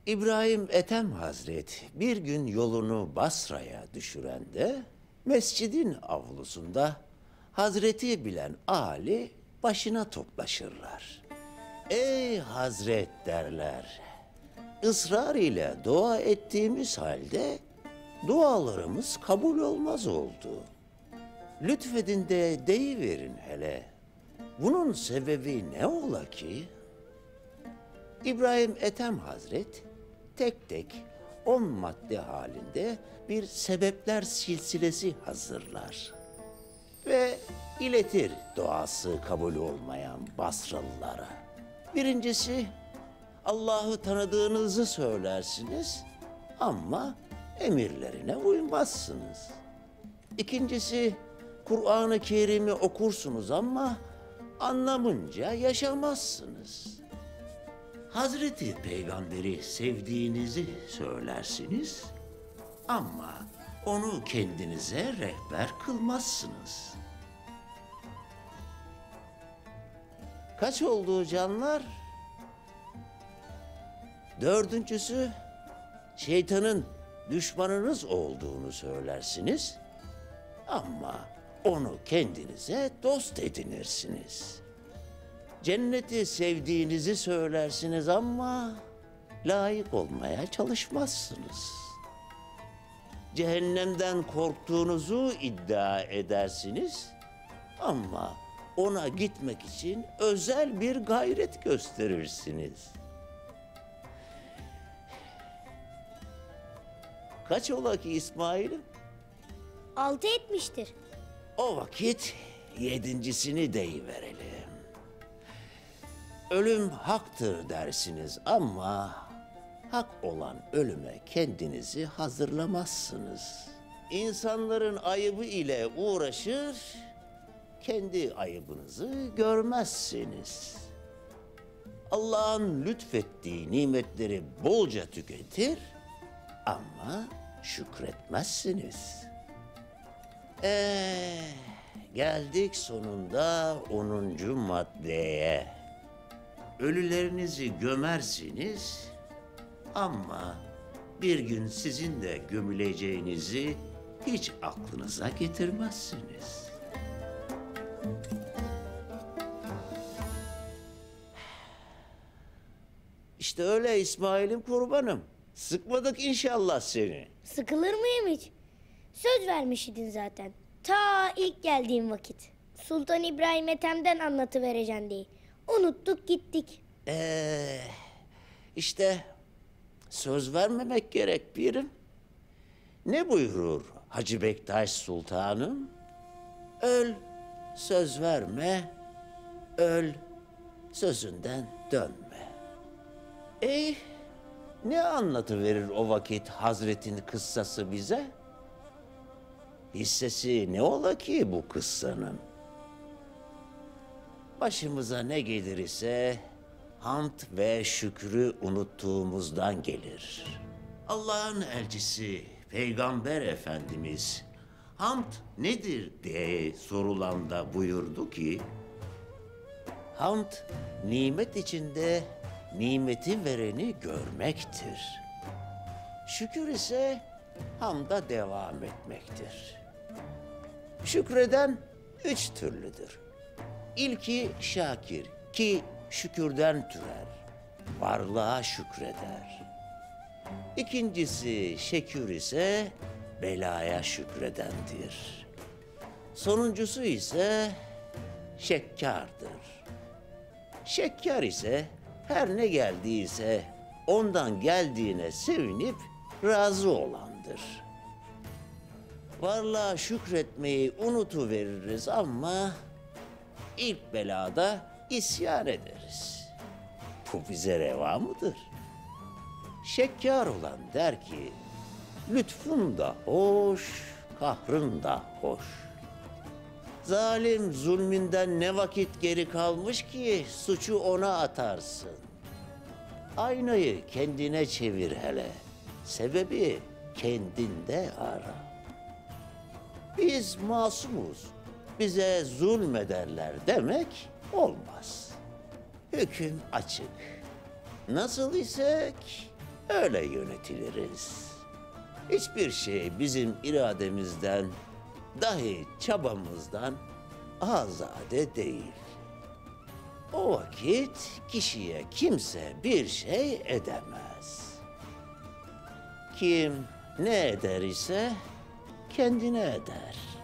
İbrahim Ethem Hazret bir gün yolunu Basra'ya düşürende mescidin avlusunda Hazreti bilen Ali başına toplaşırlar. Ey Hazret derler, ısrar ile dua ettiğimiz halde dualarımız kabul olmaz oldu. Lütfedin de deyiverin hele, bunun sebebi ne ola ki? İbrahim Ethem Hazret tek tek 10 madde halinde bir sebepler silsilesi hazırlar ve iletir duası kabul olmayan Basralılara. Birincisi, Allah'ı tanıdığınızı söylersiniz ama emirlerine uymazsınız. İkincisi, Kur'an-ı Kerim'i okursunuz ama anlamınca yaşamazsınız. Hazreti Peygamber'i sevdiğinizi söylersiniz ama onu kendinize rehber kılmazsınız. Kaç oldu canlar? Dördüncüsü, şeytanın düşmanınız olduğunu söylersiniz ama onu kendinize dost edinirsiniz. Cenneti sevdiğinizi söylersiniz ama layık olmaya çalışmazsınız. Cehennemden korktuğunuzu iddia edersiniz ama ona gitmek için özel bir gayret gösterirsiniz. Kaç ola ki İsmail'im? 6 etmiştir. O vakit yedincisini deyiverelim. Ölüm haktır dersiniz ama hak olan ölüme kendinizi hazırlamazsınız. İnsanların ayıbı ile uğraşır, kendi ayıbınızı görmezsiniz. Allah'ın lütfettiği nimetleri bolca tüketir ama şükretmezsiniz. Geldik sonunda 10. maddeye. Ölülerinizi gömersiniz ama bir gün sizin de gömüleceğinizi hiç aklınıza getirmezsiniz. İşte öyle İsmail'im kurbanım. Sıkmadık inşallah seni. Sıkılır mıyım hiç? Söz vermiş idin zaten. Ta ilk geldiğim vakit. Sultan İbrahim Ethem'den anlatıvereceksin diye. Unuttuk gittik. İşte söz vermemek gerek birim. Ne buyurur Hacı Bektaş Sultanım? Öl, söz verme, öl, sözünden dönme. Ne anlatıverir o vakit Hazretin kıssası bize? Hissesi ne ola ki bu kıssanın? Başımıza ne gelir ise hamd ve şükrü unuttuğumuzdan gelir. Allah'ın elçisi Peygamber Efendimiz hamd nedir diye sorulanda buyurdu ki, hamd nimet içinde nimeti vereni görmektir. Şükür ise hamda devam etmektir. Şükreden 3 türlüdür. İlki şakir ki şükürden türer, varlığa şükreder. İkincisi şekür ise belaya şükredendir. Sonuncusu ise şekkardır. Şekkar ise her ne geldiyse ondan geldiğine sevinip razı olandır. Varlığa şükretmeyi unutuveririz ama ilk belada isyan ederiz. Bu bize reva mıdır? Şekkar olan der ki, lütfun da hoş, kahrın da hoş. Zalim zulmünden ne vakit geri kalmış ki suçu ona atarsın. Aynayı kendine çevir hele, sebebi kendinde ara. Biz masumuz, bize zulmederler demek olmaz. Hüküm açık. Nasıl isek öyle yönetiliriz. Hiçbir şey bizim irademizden, dahi çabamızdan azade değil. O vakit kişiye kimse bir şey edemez. Kim ne eder ise kendine eder.